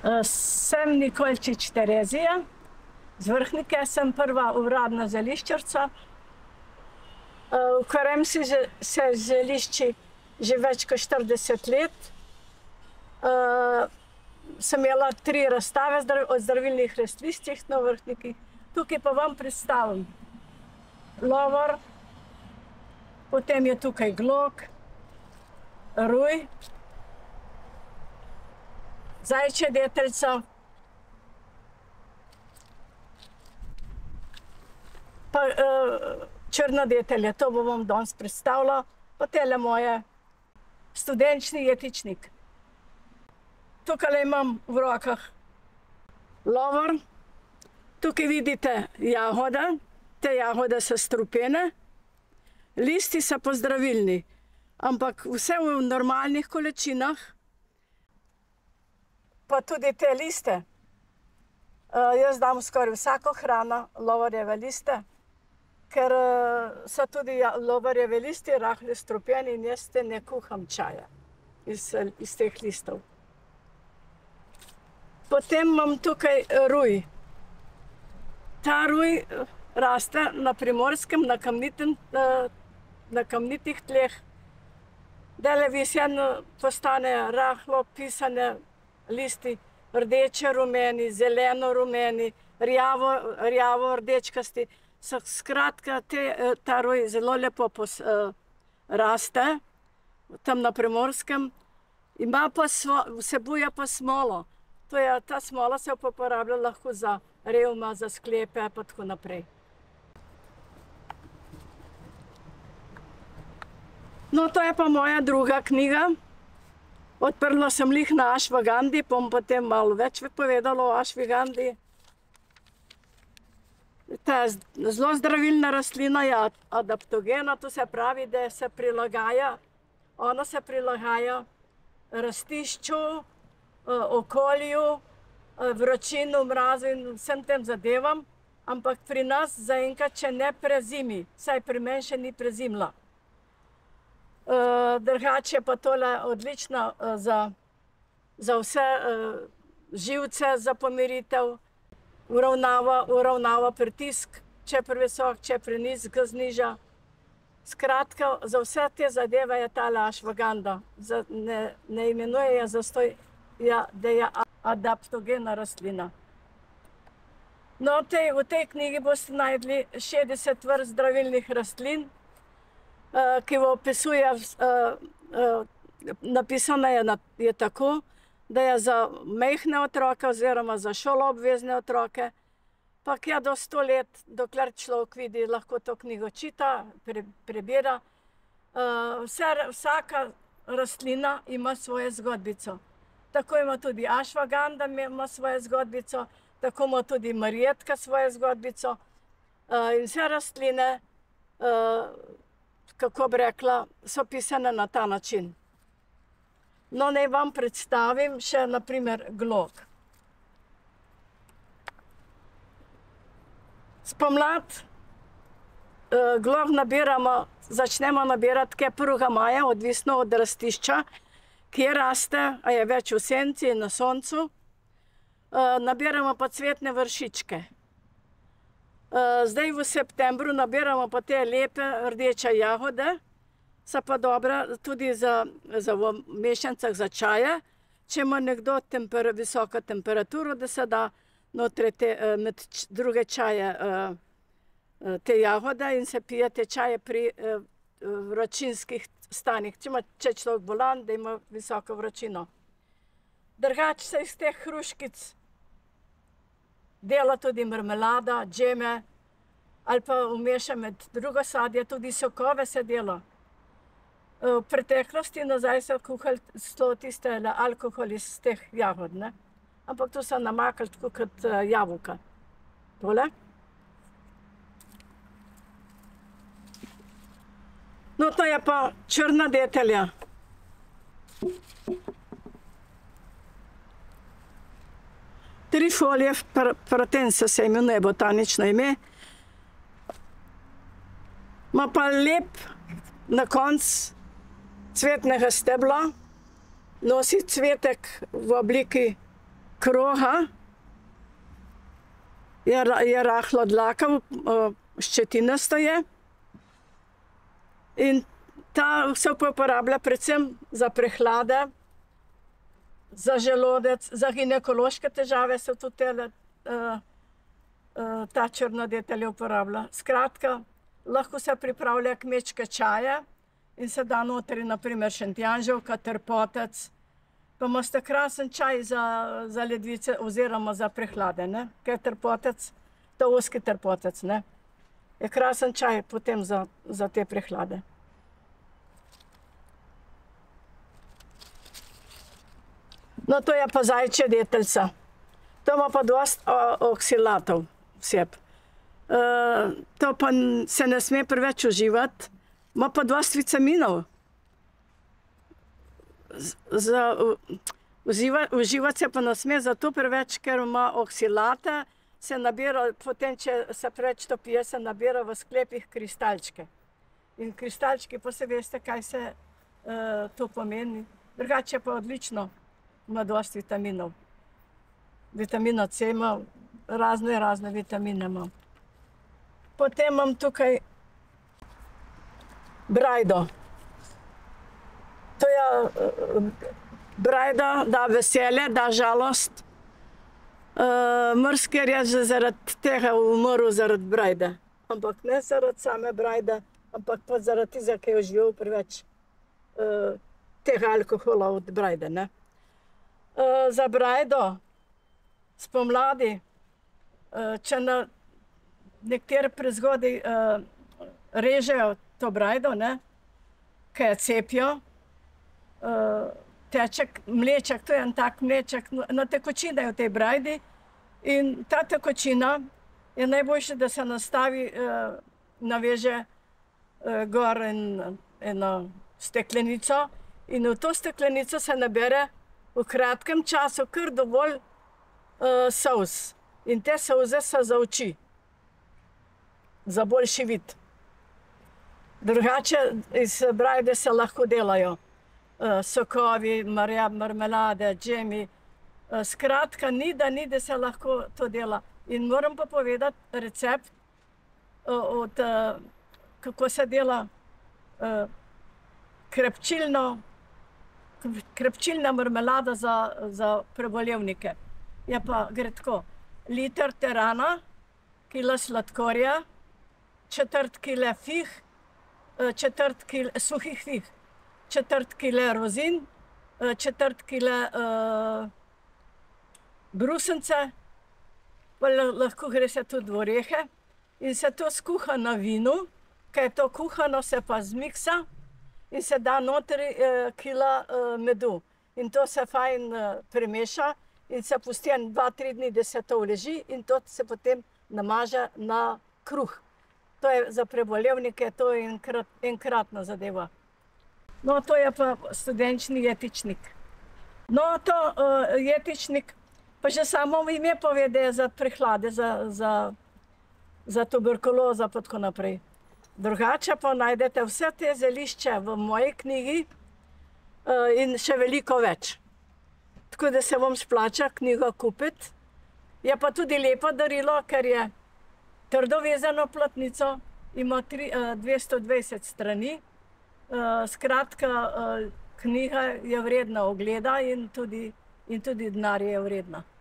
Sem Nikolčič Terezija, z Vrhnike, sem prva uradna zeliščarca, v katerem se zelišči že več kot 40 let. Sem imela 3 razstave o zdravilnih rastlistih na Vrhnikih. Tukaj pa vam predstavim lovor, potem je tukaj glog, ruj, zajčja deteljca, pa črna detelja, to bom vam danes predstavila, pa tele moje studenčni jetičnik. Tukaj imam v rokah lovor, tukaj vidite jagode, te jagode so strupene, listi so pa zdravilni, ampak vse v normalnih količinah, pa tudi te liste. Jaz dam skoraj vsako hrano lovorjeve liste, ker so tudi lovorjeve listi rahlo strupeni in jaz te ne kuham čaja iz teh listov. Potem imam tukaj ruj. Ta ruj raste na Primorskem, na kamnitih tleh. Dele visen postane rahlo pisane listi, rdeče rumeni, zeleno rumeni, rjavo rdečkasti. Skratka, ta ruj zelo lepo raste tam na Primorskem. Vsebuje pa smolo. Ta smola se uporablja lahko za revma, za sklepe in tako naprej. No, to je pa moja druga knjiga. Odprla sem lih na ašvagandi, bom potem malo več povedala o ašvagandi. Ta zelo zdravilna rastlina je adaptogena, to se pravi, da se prilagaja, ona se prilagaja rastišču, okolju, vročinu, mrazu in vsem tem zadevam, ampak pri nas zaenkrat še ne prezimi, saj pri meni še ni prezimila. Drugače je pa tole odlična za vse živce, za pomiritev, uravnava pritisk, če je previsok, če je preniz, ga zniža. Skratka, za vse te zadeve je tale ašvaganda. Ne imenuje je zastoj, da je adaptogena rastlina. No, v tej knjigi boste najdli 60 vrst zdravilnih rastlin, ki opisuje, napisana je tako, da je za majhne otroke oziroma za šoloobvezne otroke, pa je do 100 let, dokler človek vidi, lahko to knjigo čita, prebira. Vsaka rastlina ima svojo zgodbico. Tako ima tudi ašvaganda ima svojo zgodbico, tako ima tudi marjetka svojo zgodbico. In vse rastline, kako bi rekla, so pisane na ta način. No, naj vam predstavim še, na primer, glog. Spomlad glog začnemo nabirati 1. maja, odvisno od rastišča, kje raste, a je več v senci in na soncu. Nabiramo pa cvetne vršičke. Zdaj v septembru nabiramo pa te lepe rdeče jagode, so pa dobre tudi v mešancah za čaje. Če ima nekdo visoko temperaturo, da se da notri med druge čaje te jagode in se pije te čaje pri vročinskih stanjih. Če je človek bolan, da ima visoko vročino. Drugače se iz teh hruškic dela tudi marmelada, džeme, ali pa vmeša med drugo sadje, tudi sokove se dela. V preteklosti nazaj so kuhali tiste alkohol iz teh jagod, ne? Ampak to so namakali tako kot jabolka. Tole. No, to je pa črna detelja. Trifolije pratense se imenuje botanično ime. Ima pa lep na koncu cvetnega stebla, nosi cvetek v obliki kroha, je rahlo dlakav, ščetinasto je. In ta se uporablja predvsem za prehlade, za želodec, za ginekološke težave se tudi ta črna detelja uporablja. Skratka, lahko se pripravlja kmečke čaje in se da notri, na primer, šentjanževka, trpotec. Pa imate krasen čaj za ledvice oziroma za prehlade, ne? Kaj je trpotec? To ozki trpotec, ne? Je krasen čaj potem za te prehlade. No, to je pa zajčja deteljica. To ima pa dosti oksilatov vseb. To pa se ne sme preveč uživati. Ima pa dosti vitaminov. Uživati se pa ne sme zato preveč, ker ima oksilate, se nabira, potem, če se preveč to pije, se nabira v sklepih kristalčke. In kristalčki, pa se veste, kaj se to pomeni. Drugače pa odlično, ima dosti vitaminov. Vitamina C ima, razne vitamine ima. Potem imam tukaj brajdo. To je brajda, da veselje, da žalost. Mrsker je že zaradi tega umrl, zaradi brajde. Ampak ne zaradi same brajde, ampak pa zaradi tega, ki je uživel preveč tega alkohola od brajde, ne. Za brajdo spomladi, če na nekateri prezgodaj režejo to brajdo, ne, ki jo cepijo, teček, mleček, to je en tak mleček, na tekočina je v tej brajdi in ta tekočina je najboljše, da se nastavi, naveže gor eno steklenico in v to steklenico se nabere v kratkem času kar dovolj solz. In te solze so za oči, za boljši vid. Drugače iz brajde se lahko delajo sokovi, marmelade, džemi. Skratka, ni da se lahko to dela. In moram pa povedati recept, kako se dela krepčilna marmelada za prebolevnike. Je pa, gre tako, liter terana, kila sladkorja, četrt kile fig, četrt kile suhih fig, četrt kile rozin, četrt kile brusnice, pa lahko gre se tudi v orehe in se to skuha na vinu, ko je to kuhano, se pa zmiksa in se da notri kila medu. In to se fajn premeša in se pusti 2-3 dni, da se to uleži in to se potem namaže na kruh. To je za prebolevnike, to je enkratna zadeva. No, to je pa studenčni jetičnik. No, to jetičnik, pa že samo ime pove, da je za prehlade, za tuberkulozo pa tako naprej. Drugače pa najdete vse te zelišče v moji knjigi in še veliko več. Tako da se vam splača knjigo kupiti. Je pa tudi lepo darilo, ker je trdo vezano platnico, ima 220 strani. Skratka, knjiga je vredna ogleda in tudi denar je vredna.